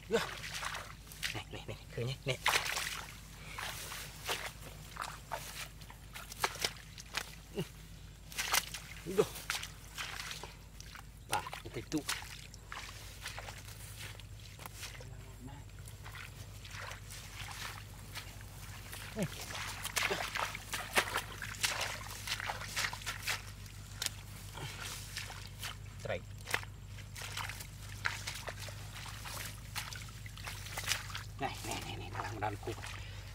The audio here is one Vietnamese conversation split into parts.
Này khơi nhé nè. Đồ bà cái tụ trời này nó đang đàn cục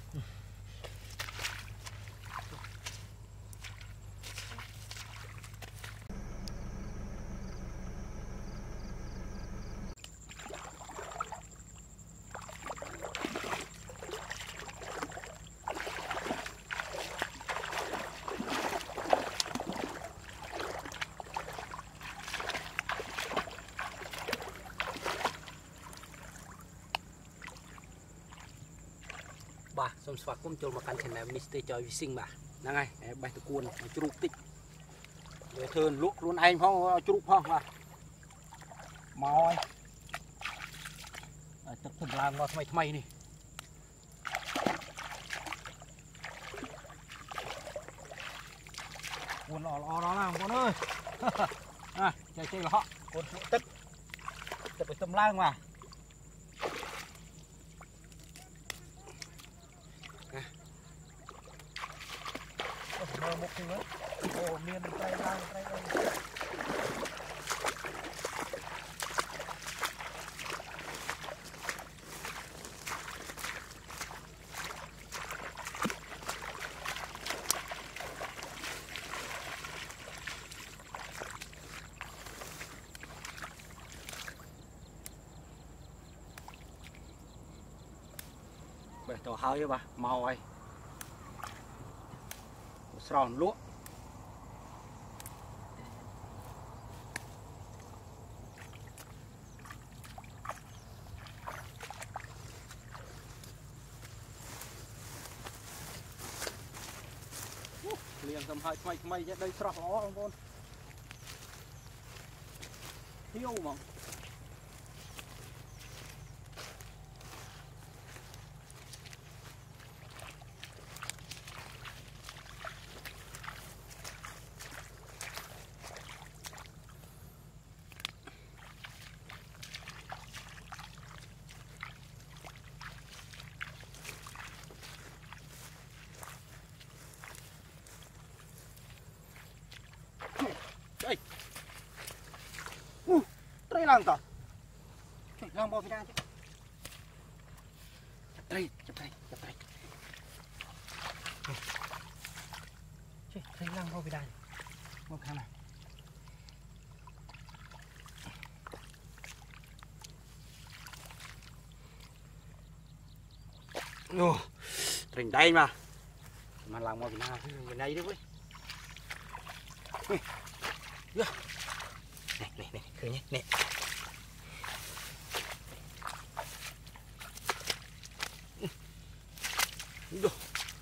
bà xong xóa cũng cho một căn channel Mr. Choi vi sinh bà đang ngay bài tụ cuốn chụp tích để thường lúc luôn anh phong chụp phong bà mỏi tập thầm làm nó thay này cuốn lò đó nào con ơi chơi là họ cuốn tức tập phải tầm lang mà mơ một thứ nữa ồ miền tây lang tây ơi bể tổ hơi bà màu ấy sòn lúa liền tầm hai mây chứ đây sọt nó không con thiếu mà đây đây lang tao lang bao nhiêu chứ chụp đây đây lang bao nhiêu đây một khang này thành đây mà lang bao nhiêu bên đây đấy này khơi nhé nè đồ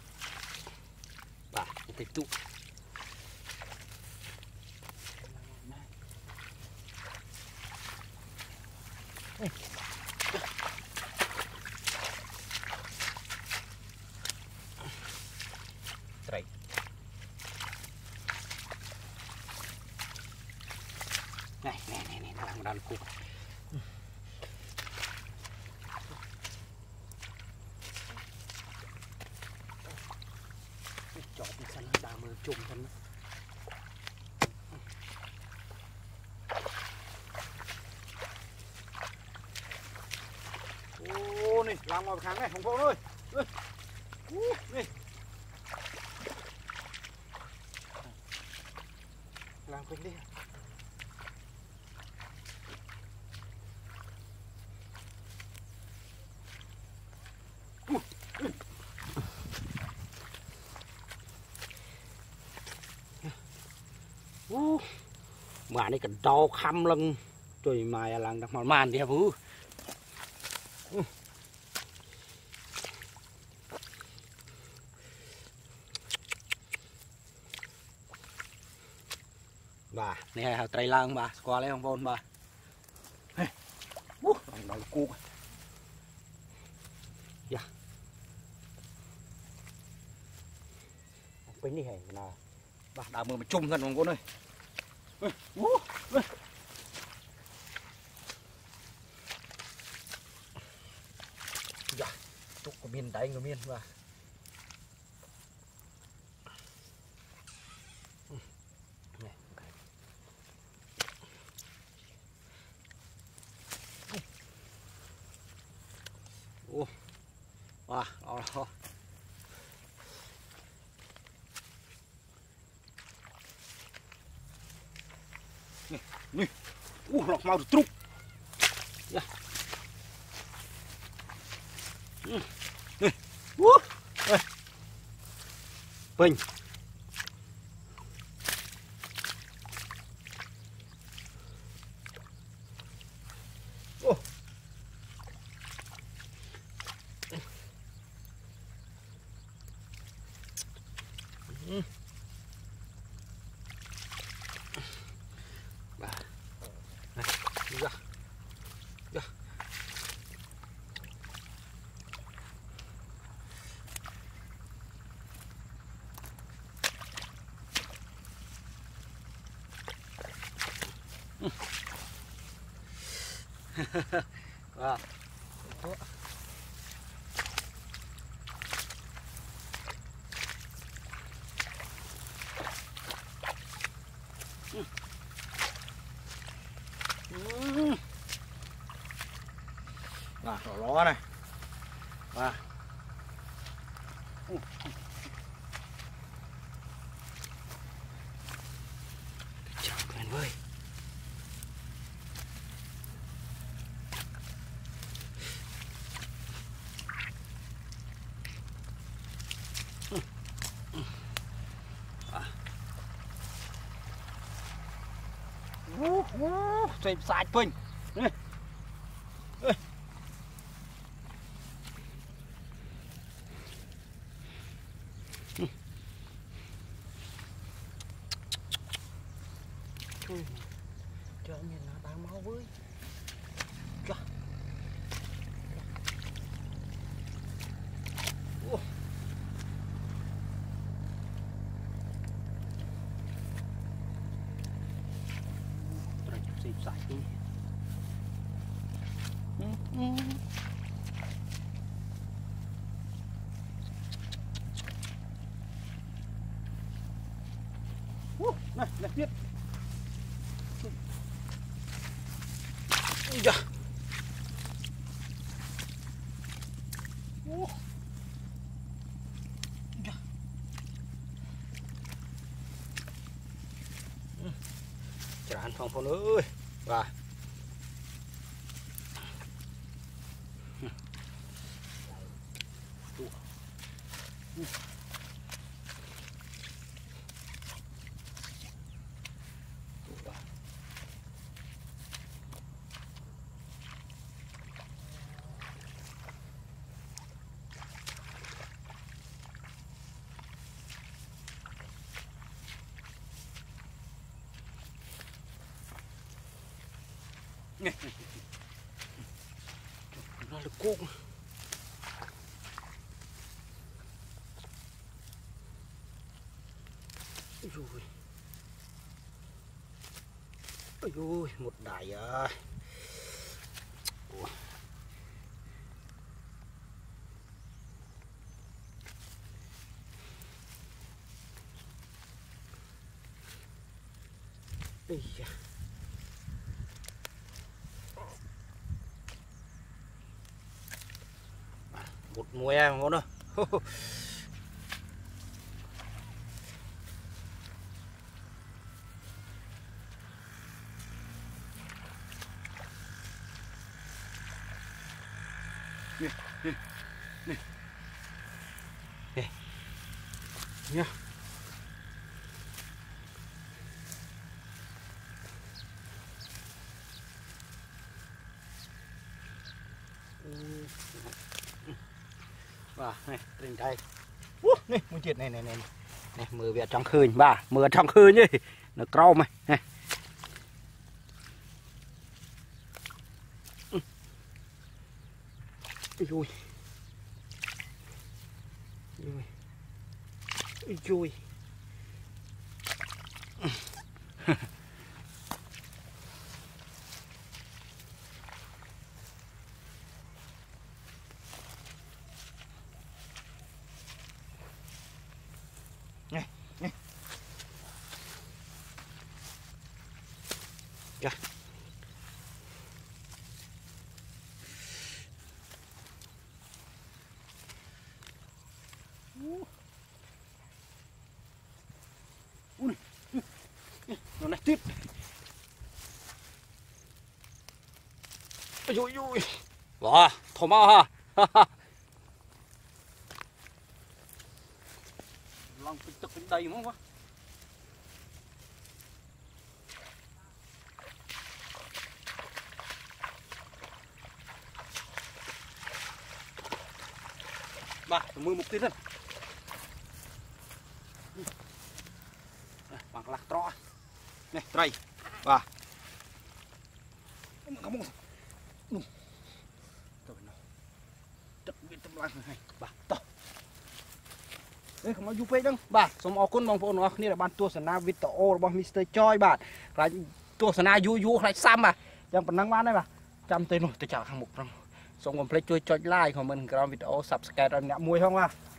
bà cái tụ trời này nó đang đàn cục chọt đi săn đà mờ trùng thân ô này làm một tháng này không vô thôi này làm quên đi mà này cần đau khăm lưng rồi mà làm đặc màn đi hả bố bà này là trai lang bà qua lấy không vôn bà đây cua bên đi hay nào bà đào mưa mà chung gần con ơi dạ chúc có miền tay có miền và wow, nè, lọc mau được trúc, nè, bình, bà, này, đi ra, ra, wow. Và ló này và chào các bạn ơi. Xem sạch phình này. Cho nhìn là đang máu với cho xem sạch đi. Này, này biết. Dạ. Dạ. Chán phong phong ơi. Và nó là cuốc rồi ôi một đài à. Ây da. Một mùi em ngon đâu. Nè, nè, nè. Nè. Nhá. Và này trên đây này muốn chuyện này này mưa về trong khơi bà mưa trong khơi nhỉ nó cau mày này ui ui ui Dạ. Nó này tiếp. Ôi ôi ôi. Wow, thơm ha. Lòng tức bên đây không quá. Bà, mưa một tí thôi. Bằng lạc trọ. Này, trai. Bà. Kamu. Tuh, no. Cek bitem lang hai. Bà, toh. Không có giúp đâu. Bà,សូមអរគុណបងប្អូនទាំងអស់គ្នាដែលបានទស្សនាវីដេអូរបស់ Mr. Choi បាទខ្លាចទស្សនាយូរខ្លាចសាំបាទយ៉ាងប៉ុណ្ណឹងបានហើយបាទចាំទៅនោះទៅចាក់ខាងមុខផងសូមកុំភ្លេចជួយចុច like comment ក្រោមវីដេអូ Subscribe ឲ្យអ្នកមួយផងបាទ